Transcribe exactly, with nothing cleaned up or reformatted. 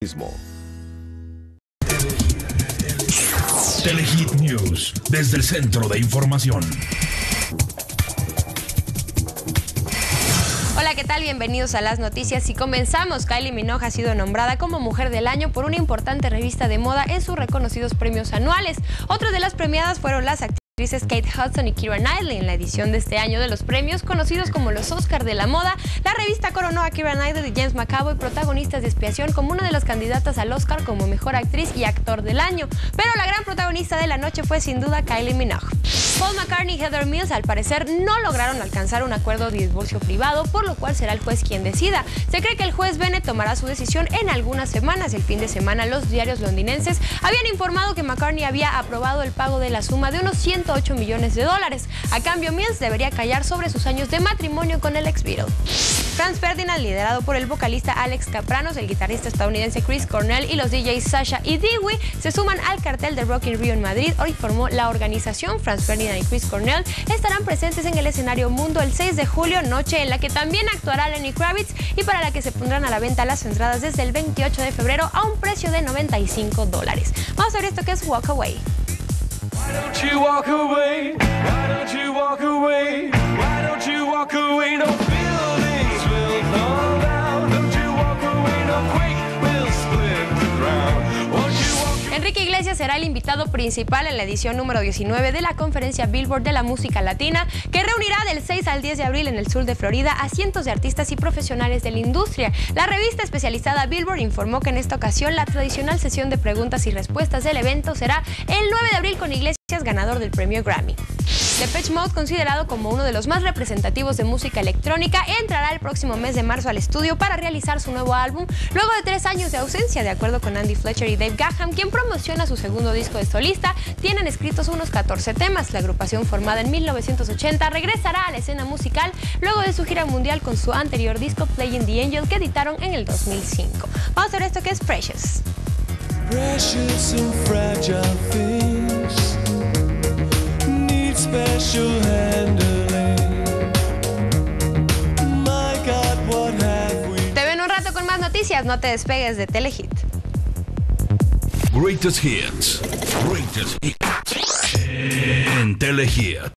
Telehit News, desde el centro de información. Hola, ¿qué tal? Bienvenidos a las noticias y comenzamos. Kylie Minogue ha sido nombrada como Mujer del Año por una importante revista de moda en sus reconocidos premios anuales. Otras de las premiadas fueron las actrices Kate Hudson y Keira Knightley. En la edición de este año de los premios, conocidos como los Oscar de la moda, la revista coronó a Keira Knightley y James McAvoy, protagonistas de Expiación, como una de las candidatas al Oscar como Mejor Actriz y Actor del Año. Pero la gran protagonista de la noche fue sin duda Kylie Minogue. Paul McCartney y Heather Mills al parecer no lograron alcanzar un acuerdo de divorcio privado, por lo cual será el juez quien decida. Se cree que el juez Bennett tomará su decisión en algunas semanas. El fin de semana los diarios londinenses habían informado que McCartney había aprobado el pago de la suma de unos ciento ocho millones de dólares. A cambio, Mills debería callar sobre sus años de matrimonio con el ex Beatle. Franz Ferdinand, liderado por el vocalista Alex Kapranos, el guitarrista estadounidense Chris Cornell y los D Js Sasha y Dewey, se suman al cartel de Rock in Rio en Madrid. Hoy formó la organización. Franz Ferdinand y Chris Cornell estarán presentes en el escenario Mundo el seis de julio, noche en la que también actuará Lenny Kravitz y para la que se pondrán a la venta las entradas desde el veintiocho de febrero a un precio de noventa y cinco dólares. Vamos a ver esto que es Walk Away. Why don't you walk away? Why don't you walk away? Why don't you walk away? No buildings will fall down. Don't you walk away? No quake will split the ground. Won't you walk away? Enrique Iglesias será el invitado principal en la edición número diecinueve de la conferencia Billboard de la música latina, que reunirá del seis al diez de abril en el sur de Florida a cientos de artistas y profesionales de la industria. La revista especializada Billboard informó que en esta ocasión la tradicional sesión de preguntas y respuestas del evento será el nueve de abril con Iglesias, ganador del premio Grammy. Depeche Mode, considerado como uno de los más representativos de música electrónica, entrará el próximo mes de marzo al estudio para realizar su nuevo álbum, luego de tres años de ausencia. De acuerdo con Andy Fletcher y Dave Gahan, quien promociona su segundo disco de solista, tienen escritos unos catorce temas. La agrupación, formada en mil novecientos ochenta, regresará a la escena musical luego de su gira mundial con su anterior disco Playing the Angel, que editaron en el dos mil cinco. Vamos a ver esto que es Precious. Precious and fragile things need special handling. My God, what have we... Te veo en un rato con más noticias, no te despegues de Telehit. Greatest Hits. Greatest Hits. En Telehit.